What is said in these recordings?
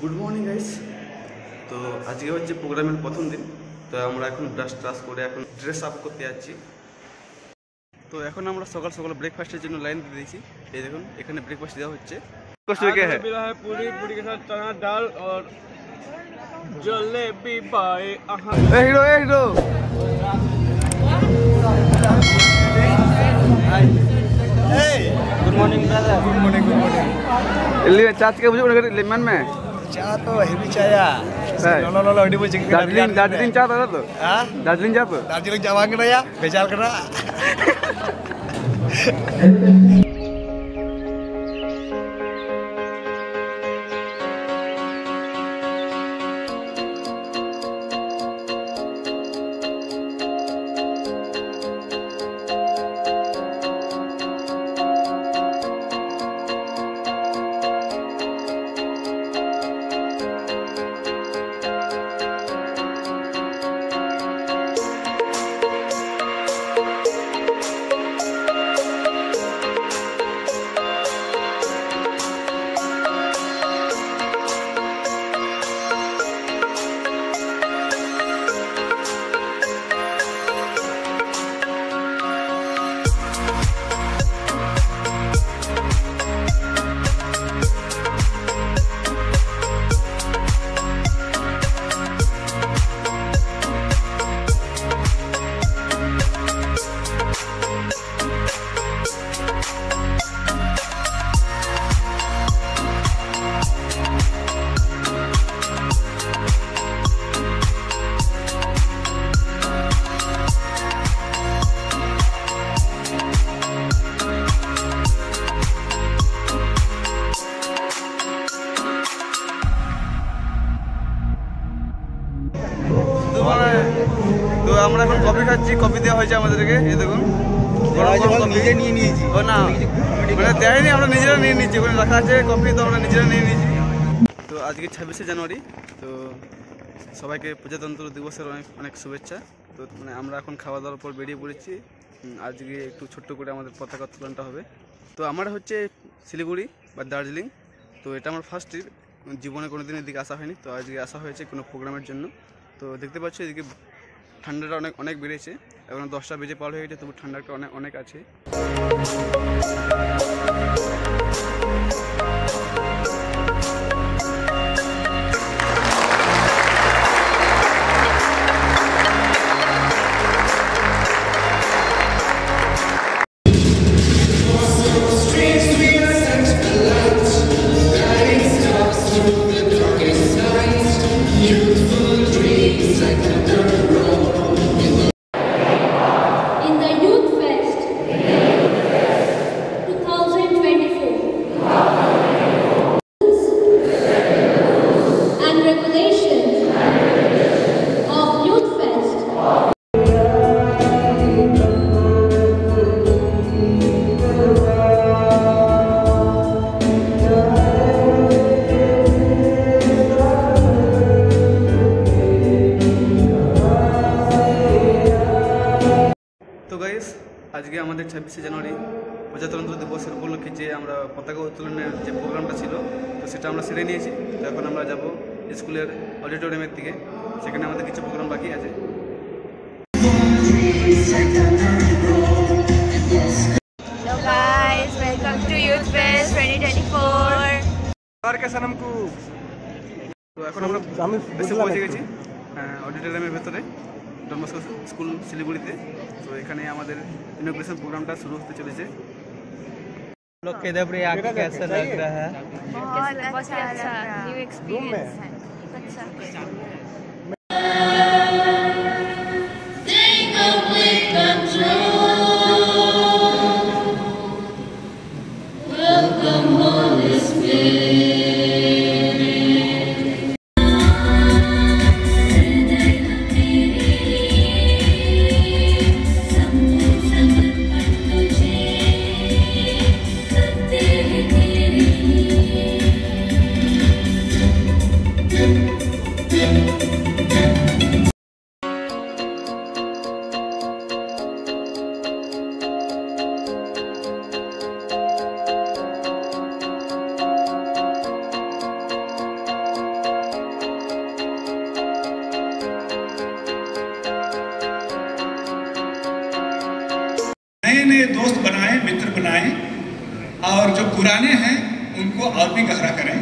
Good morning guys. তো আজকে হচ্ছে প্রোগ্রামের প্রথম দিন। তো আমরা এখন ব্রাশ করে এখন ড্রেস আপ করতে যাচ্ছি। তো এখন আমরা সকাল সকাল ব্রেকফাস্টের জন্য লাইন দিয়ে দিয়েছি। এই দেখুন এখানে ব্রেকফাস্ট দেওয়া হচ্ছে। पूरी पूरी के साथ चना दाल और जलेबी bye hero hero good morning brother good morning ಇಲ್ಲಿ ಚಾಚ್ के बुझो लेमन में चाय तो हेवी चाय लो अड़ी बोल चिकन दार्जिलिंग चा था तो हां दार्जिलिंग चा तो दार्जिलिंग जावांगे ना या बेचाल करना তো আমরা এখন কফি খাচ্ছি। কফি দেওয়া হয়েছে আমাদেরকে। এই দেখুন নিজে নিয়ে নিয়েছি। ও না মানে দেয়নি, আমরা নিজেরা নিয়ে নিচ্ছি। ওখানে রাখা আছে কফি, তো আমরা নিজেরা নিয়ে নিয়েছি। তো আজকে 26শে জানুয়ারি। তো সবাইকে প্রজাতন্ত্র দিবসের অনেক অনেক শুভেচ্ছা। তো মানে আমরা এখন খাওয়া দাওয়ার পর বেরিয়ে পড়েছি। আজকে একটু ছোট্ট করে আমাদের পতাকা উত্তোলনটা হবে। তো আমার হচ্ছে শিলিগুড়ি বা দার্জিলিং। তো এটা আমার ফার্স্ট ট্রিপ, জীবনে কোনো দিন এদিকে আসা হয়নি। তো আজকে আসা হয়েছে কোনো প্রোগ্রামের জন্য। তো দেখতে পাচ্ছ এদিকে ঠান্ডাটা অনেক বেড়েছে। এখন 10টা বেজে পার হয়ে গেছে, তবু ঠান্ডাটা অনেক আছে। In the Youth Fest 2024 and regulations of Youth Fest তো গাইস, আজকে আমাদের 26শে জানুয়ারি প্রজাতন্ত্র দিবসের উপলক্ষে যে আমরা পতাকা উত্তোলনের যে প্রোগ্রামটা ছিল, তো সেটা আমরা সেরে নিয়েছি। তো এখন আমরা যাব স্কুলের অডিটোরিয়ামের দিকে। সেখানে আমাদের কিছু প্রোগ্রাম বাকি আছে। Hello guys, welcome to Youth Fest 2024. और के सनम को তো এখন আমরা এসে পৌঁছে গেছি অডিটোরিয়ামের ভেতরে, ডনবস্কো স্কুল শিলিগুড়িতে। তো এখানে আমাদের ইনোগ্রেশন প্রোগ্রামটা শুরু হতে চলেছে। लोग के दबरे आके कैसा लग रहा है बहुत अच्छा न्यू एक्सपीरियंस है। अच्छा Thank you. दोस्त बनाएं, मित्र बनाएं, और जो पुराने हैं उनको और भी गहरा करें।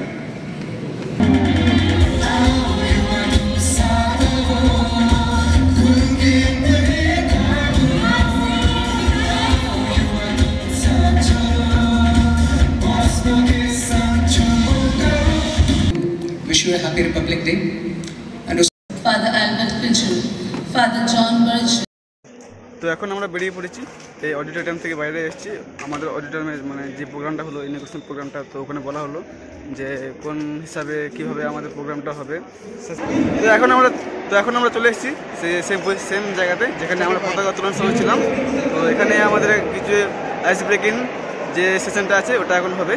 Wish you a happy Republic Day. And Father Albert Pigeon, Father John Birch. তো এখন আমরা বেরিয়ে পড়েছি, এই অডিটোরিয়াম থেকে বাইরে এসেছি। আমাদের অডিটোরিয়ামে মানে যে প্রোগ্রামটা হলো, ইনগ্রেশন প্রোগ্রামটা, তো ওখানে বলা হলো যে কোন হিসাবে কীভাবে আমাদের প্রোগ্রামটা হবে। তো এখন আমরা চলে এসেছি সেম জায়গাতে যেখানে আমরা পতাকা উত্তোলন সময় ছিলাম। তো এখানে আমাদের কিছু আইস ব্রেকিং যে সেশনটা আছে ওটা এখন হবে।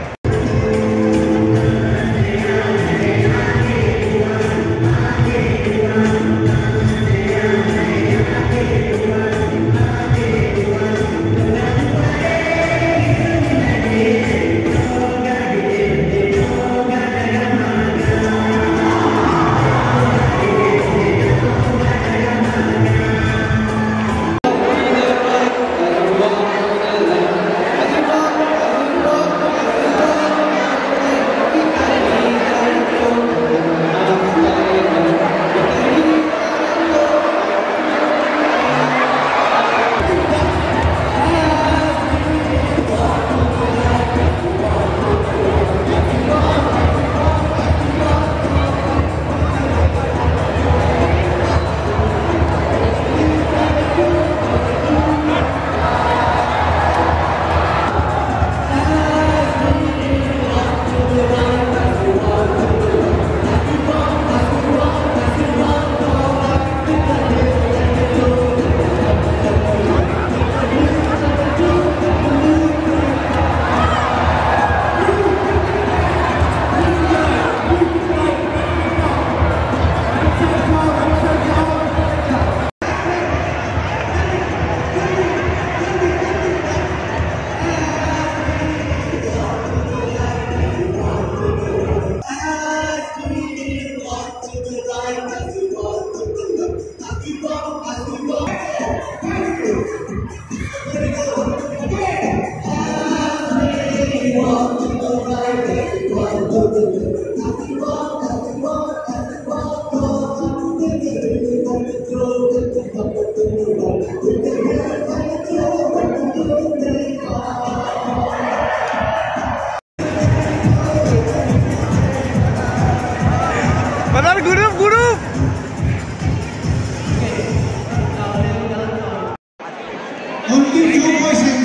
Only two questions.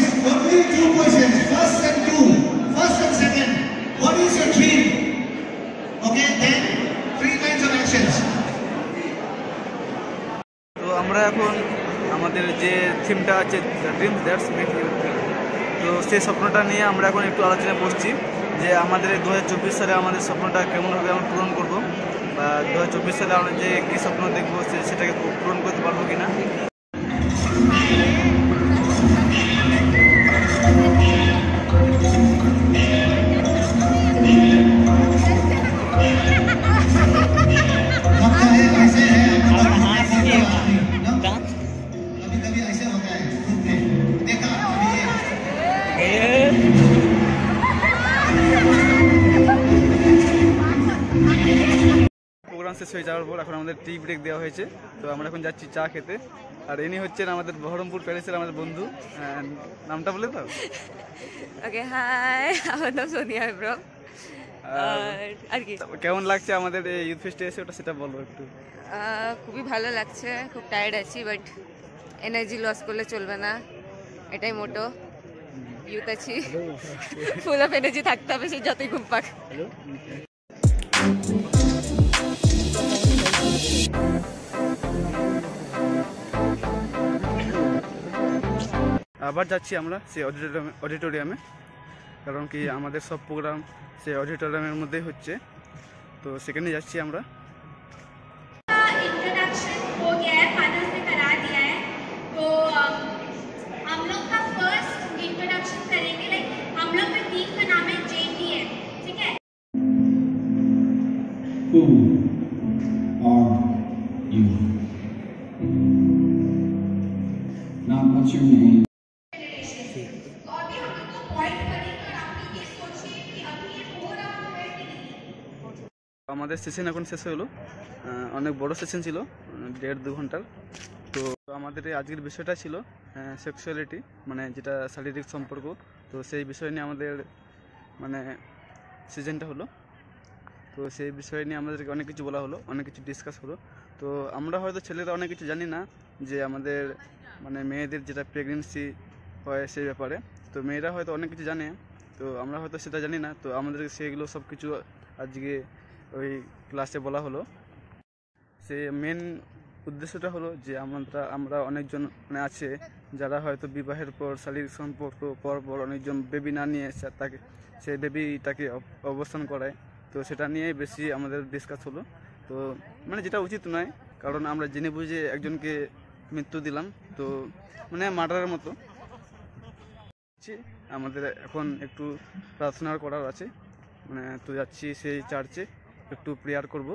First and second. What is your dream? Okay, then 3 lines of actions. তো আমরা এখন আমাদের যে থিমটা আছে dream that's make you dream, তো সেই স্বপ্নটা নিয়ে আমরা এখন একটু আলোচনা করছি যে আমাদের 2024 সালে আমাদের স্বপ্নটা কেমনভাবে আমরা পূরণ করব, বা 2024 সালে আমরা যে কী স্বপ্ন দেখবো সেটাকে পূরণ করতে পারবো কিনা। প্রোগ্রাম শেষ হয়ে যাওয়ার পর এখন আমাদের টি ব্রেক দেওয়া হয়েছে, তো আমরা এখন যাচ্ছি চা খেতে। আর ইনি হচ্ছেন আমাদের বহরমপুর প্যালেসের আমাদের বন্ধু, নামটা বলে তো। ওকে, হাই, আমার নাম সোনিয়া ব্রো। আর কি কেমন লাগছে আমাদের এই ইউথ ফেস্টে এসে, ওটা সেটা বলবো একটু। খুবই ভালো লাগছে, খুব টায়ার্ড আছি, বাট এনার্জি লস করলে চলবে না, এটাই মোটো। ইউথ আছি, ফুল অফ এনার্জি থাকতে হবে, সে যতই ঘুম পাক। আবার যাচ্ছি আমরা সেই অডিটোরিয়ামে, কারণ কি আমাদের সব প্রোগ্রাম সেই অডিটোরিয়ামের মধ্যেই হচ্ছে, তো সেখানে যাচ্ছি আমরা। इंट्रोडक्शन हो गया है, फादर्स ने करा दिया है, तो हम लोग का फर्स्ट इंट्रोडक्शन करेंगे। लाइक हम लोग का टीम का नाम है JTM, ठीक है। Who are you? Now what's your name? Decide करें और आप लोग ये सोचिए कि अभी ये हो रहा है कि नहीं। আমাদের সেশন এখন শেষ হলো, অনেক বড় সেশন ছিল, 1.5-2 ঘন্টার। তো আমাদের আজকের বিষয়টা ছিল সেক্সুয়ালিটি, মানে যেটা শারীরিক সম্পর্ক। তো সেই বিষয় নিয়ে আমাদের মানে সিজনটা হলো। তো সেই বিষয় নিয়ে আমাদেরকে অনেক কিছু বলা হলো, অনেক কিছু ডিসকাস হলো। তো আমরা হয়তো ছেলেরা অনেক কিছু জানি না যে আমাদের মানে মেয়েদের যেটা প্রেগনেন্সি হয় সেই ব্যাপারে। তো মেয়েরা হয়তো অনেক কিছু জানে, তো আমরা হয়তো সেটা জানি না। তো আমাদেরকে সেগুলো সব কিছু আজকে ওই ক্লাসে বলা হলো। সে মেন উদ্দেশ্যটা হলো যে আমরা অনেকজন মানে আছে যারা হয়তো বিবাহের পর শারীরিক সম্পর্ক পর অনেকজন বেবি না নিয়ে তাকে সেই বেবিটাকে অবস্থান করায়। তো সেটা নিয়েই বেশি আমাদের ডিসকাস হলো। তো মানে যেটা উচিত নয়, কারণ আমরা জেনে বুঝে একজনকে মৃত্যু দিলাম, তো মানে মার্ডারের মতো। আমাদের এখন একটু প্রার্থনা করার আছে, মানে তো যাচ্ছি সেই চার্চে একটু প্রেয়ার করব।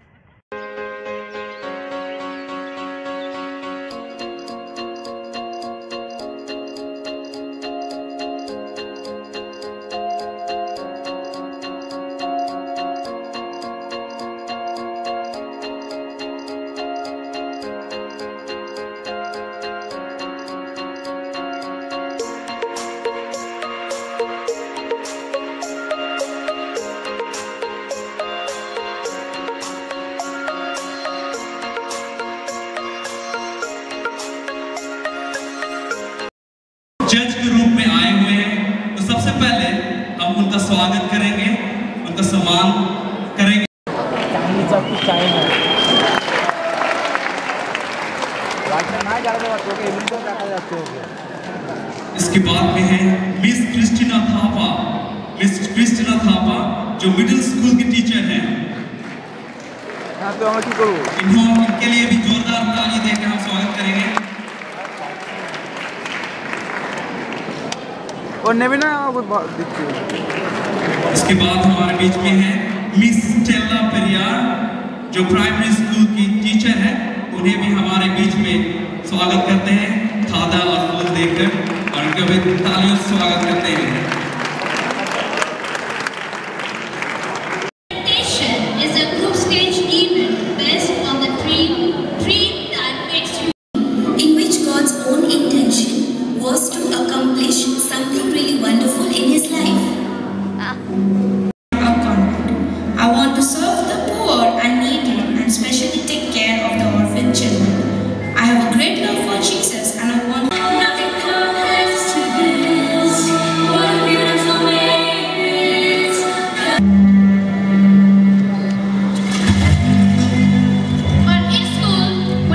जज के रूप में आए हुए हैं, तो सबसे पहले हम उनका स्वागत करेंगे, उनका सम्मान करेंगे। इसके बाद में है miss Christina Thapa. Miss Christina Thapa जो मिडिल स्कूल की टीचर हैं। इनके लिए भी जोरदार ताली देकर हम स्वागत करेंगे। और नेविना इसके बाद हमारे बीच में है मिस स्टेला पेरियार जो प्राइमरी स्कूल की टीचर है। उन्हें भी हमारे बीच में स्वागत करते हैं, खादा और फूल देकर, और उनका भी तालियों से स्वागत करते हैं। Presentation is a group stage event based on the dream that makes you, in which God's own intention was to accomplish something really wonderful in his life. I want to serve the poor and needy and especially take care of the orphan children. I have a great love for Jesus and I want nothing compares to this. What a beautiful name. but in school,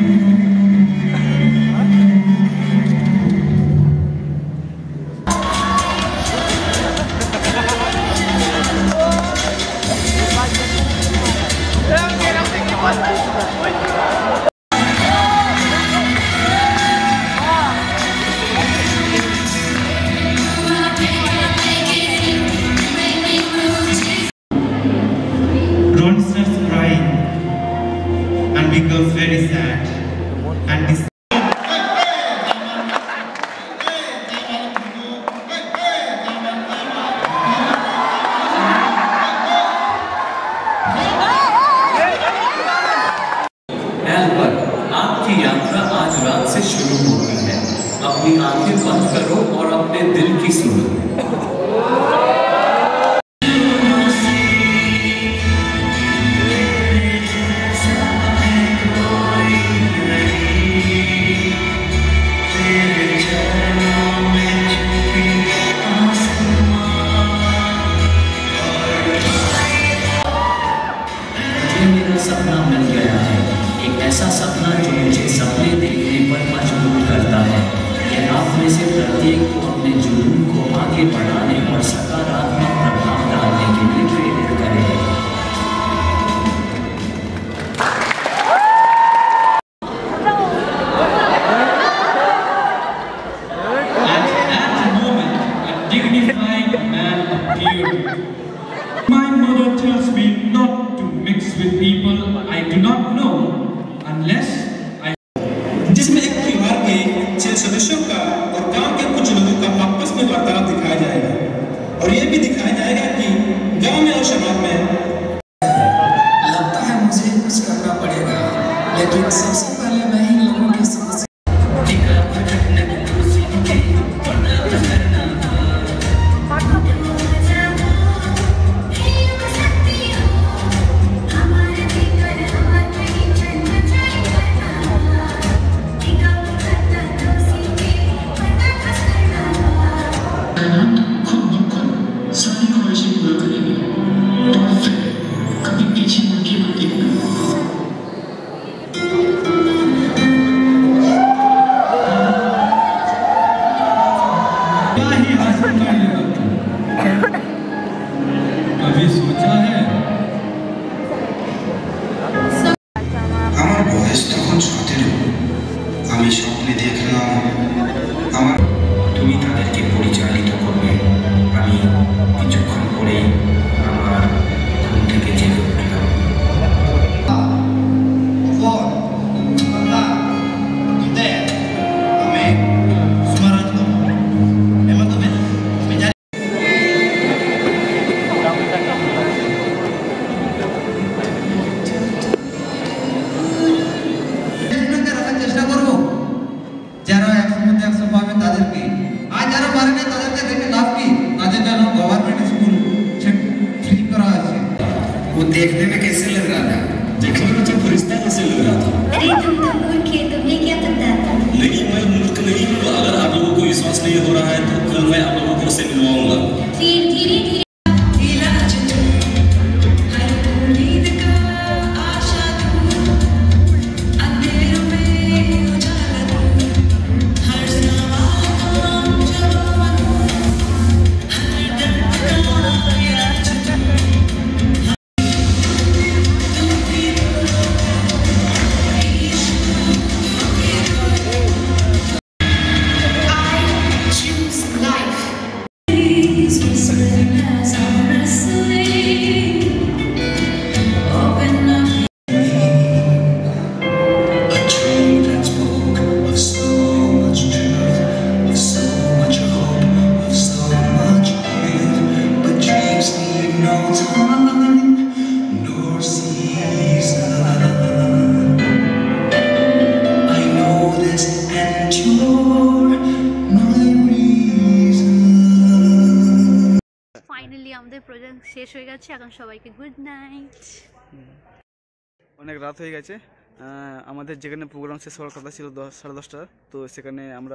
Ron starts crying and becomes very sad and आपकी यात्रा आज रात से शुरू होती है। अपनी आंखें बंद करो और अपने दिल की सुनो। मेरा सपना मिल गया है, एक ऐसा सपना जो मुझे सपने देखने पर मजबूर करता है। यह आप में से प्रत्येक को अपने जुनून को आगे बढ़ाने और सकारात्मक प्रभाव डालने के लिए प्रेरित करेगा। At that moment, a dignified man appeared. My mother tells me not to mix with people I do not know unless I. जिसमें एक परिवार के 6 सदस्यों का और गांव के कुछ लोगों का आपस में वार्तालाप दिखाया जाएगा। और ये भी दिखाया जाएगा कि गांव में और समाज में लगता है मुझे कुछ करना पड़ेगा, लेकिन सबसे पहले मैं ही लोगों की समस्या सारी ख्वाहिशें पूरा करेंगे और फिर कभी पीछे मुड़ के मत देखना। क्या ही हासिल कर लेगा, कभी सोचा है? আমার বয়স তখন 17। আমি স্বপ্নে দেখলাম আমার তুমি তাদেরকে পরিচালিত করবে। আমি কিছুক্ষণ পরেই আমার ঘুম থেকে জেগে উঠলাম। চেষ্টা করবো যারা 100 মধ্যে 100 পাবে তাদেরকে, আর যারা পারে না তাদেরকে দেখে লাভ কি? তাদের জন্য গভর্নমেंट स्कूल फ्री करा আছে। वो देखने में कैसे लग रहा था? देखने में तो फरिश्ता जैसे लग रहा था। अरे तुम तो मूर्ख थे, तुम्हें क्या पता था? नहीं, मैं मूर्ख नहीं हूँ। अगर आप लोगों को विश्वास नहीं हो रहा है तो कल मैं आप लोगों को उससे मिलवाऊंगा। फिर धीरे धीरे ফাইনালি আমাদের প্রোগ্রাম শেষ হয়ে গেছে, এখন সবাইকে গুড নাইট। অনেক রাত হয়ে গেছে, আমাদের যেখানে প্রোগ্রাম শেষ হওয়ার কথা ছিল 10:30, তো সেখানে আমরা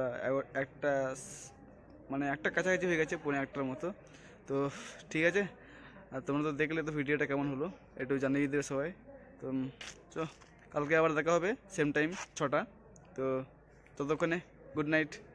একটা কাছাকাছি হয়ে গেছে, 1:45 মতো। তো ঠিক আছে, আর তোমরা তো দেখলে তো ভিডিওটা কেমন হলো একটু জানিয়ে দেবে সবাই। তো চলো কালকে আবার দেখা হবে সেম টাইম 6টা। তো ততক্ষণে গুড নাইট।